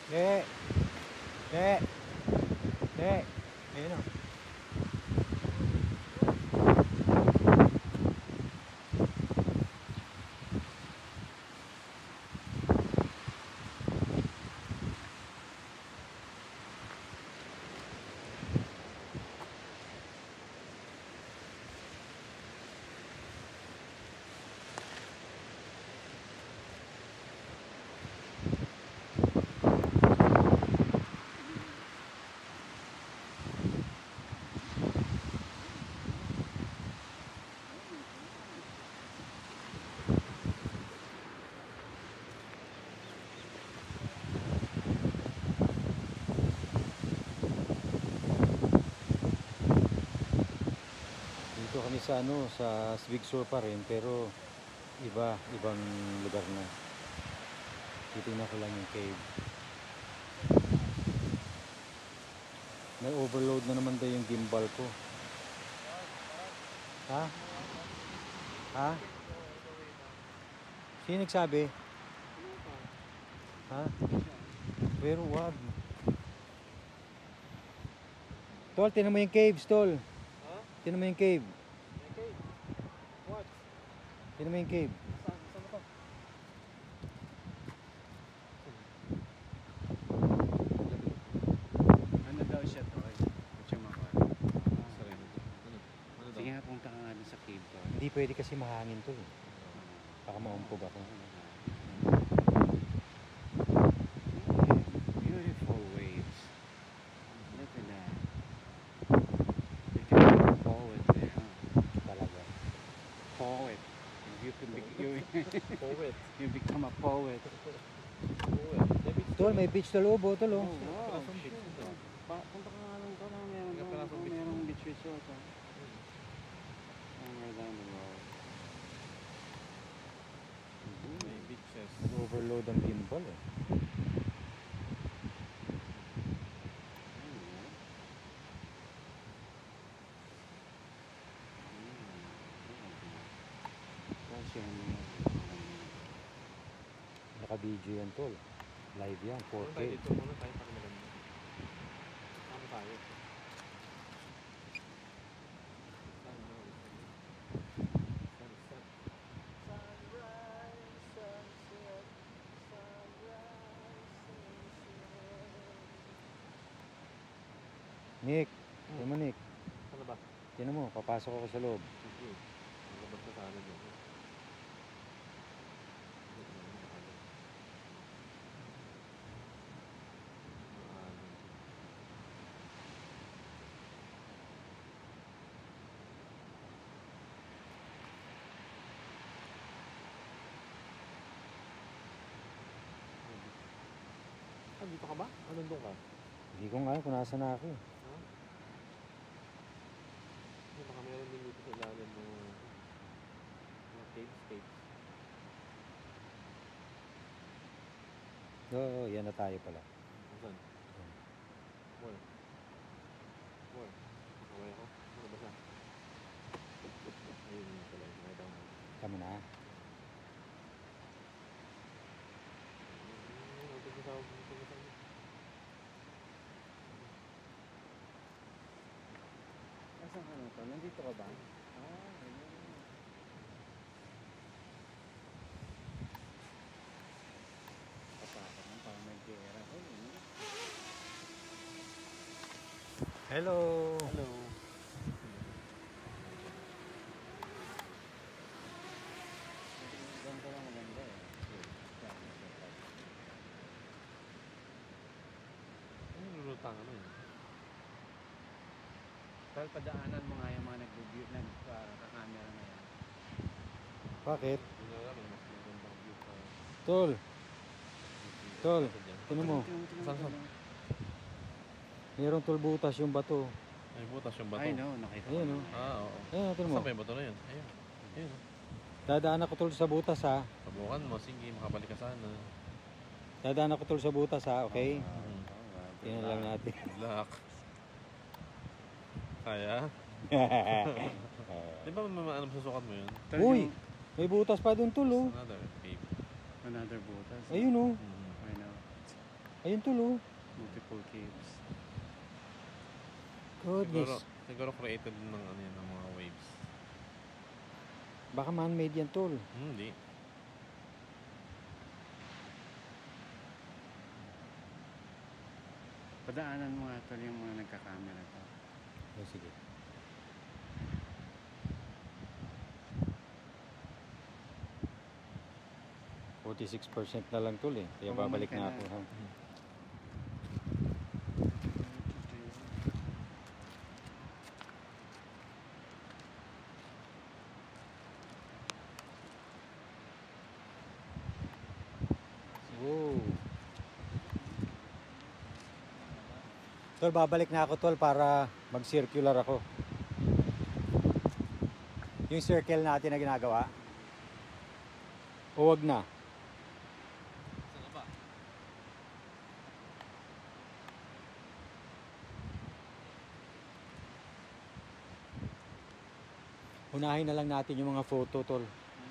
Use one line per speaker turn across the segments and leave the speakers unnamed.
De. De. De. Ayun o. Dito kami sa sa Big Sur pa rin, pero ibang lugar na. Titingnan ko lang yung cave. Nag-overload na naman daw yung gimbal ko. Ha? Ha? Sino nagsabi? Ha? Pero wag. Tol, tinan mo yung caves, tol.
Ha?
Tinan mo yung cave.
May cave? What?
Tinan mo yung cave.
Saan ba to?
Ano daw siya to? Siya makuha.
Sarili. Ano daw?
Sige nga, punta ka nga dun sa cave to.
Hindi pwede kasi mahangin to. Baka maumpog ako.
Beautiful waves. Look at that. You can be a poet there, huh?
Talaga.
Poet. You can be,
Poet.
you become a poet.
Poet.
Tol, may beach sa loob, tol.
Oh,
Oh.
wow.
Pirasong beach
Shit.
ito.
Punta ka nga lang to na meron
May
doon.
pirasong beach
Merong
doon.
beach resort, huh? Somewhere down the road.
May beaches.
Overload ang gimbal eh. Naka-video yan, tol. Live yan,
Muna
4K.
tayo dito. Muna tayo para maganda. Saan tayo? Saan na? Sunset. Sunrise, sunset, sunrise, sunset.
Nick, tinan mo Nick.
Ano ba?
Tinan mo, papasok ako sa loob.
Sige. Malabas ka sana dyan. Ah, dito ka ba? Ah, nandun ka?
Hindi ko nga alam kung nasa na ako.
Ha? Baka meron din dito sa ilalim mga caves.
Oo, yan na tayo pala.
Saan? More. More. Makaway ako. Ano ba siya? Ayun yung pala. Nakita ko.
Tama na.
Ito sa tawag.
Asan ka na to? Nandito ka ba? Ah, ganyan. Papakot ng parang may gera.
Hello!
Hello. Ganda lang, maganda eh.
Ano nilulutang ano yun?
Tal, padaanan mo nga yung mga nagka-camera na yan.
Bakit?
Hindi na alam. Mas magandang view pa.
Tol, Tol, tinan mo.
Saan?
Mayroong tulbutas yung bato.
Ay, butas yung bato.
Ay, no, nakita ko.
Ayan o.
Ah, oo.
Ayan, tinan mo.
Saan pa yung bato na yun? Ayun. Ayun.
Dadaan ako tol sa butas ha.
Subukan mo. Sige, makabalik ka sana.
Dadaan ako tol sa butas ha, okay?
Mhm.
Tingnan lang natin.
Good luck. Kaya? Di ba ano susukat mo yun?
Uy! May butas pa doon tol oh.
Another cave.
Another butas.
Ayun oh.
Mhm.
I know.
Ayun tol oh.
Multiple caves.
Goodness.
Siguro created ng ano yan, ng mga waves.
Baka man-made yan tol.
Hindi.
Padaanan mo nga tol yung mga nagka-camera to.
Oh, sige. %46 na lang tol eh. Kaya babalik
Bumalik ka
na
na.
ako. Ha? Wow. Tol, babalik na ako tol para mag-circular ako. Yung circle natin na ginagawa. O wag na.
Saan ka ba?
Unahin na lang natin yung mga photo tol.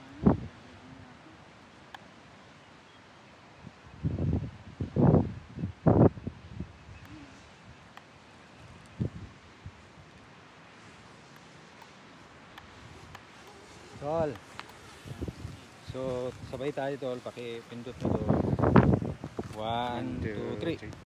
Tol. So, sabay tayo tol, paki-pindot mo to. 1, 2, 3.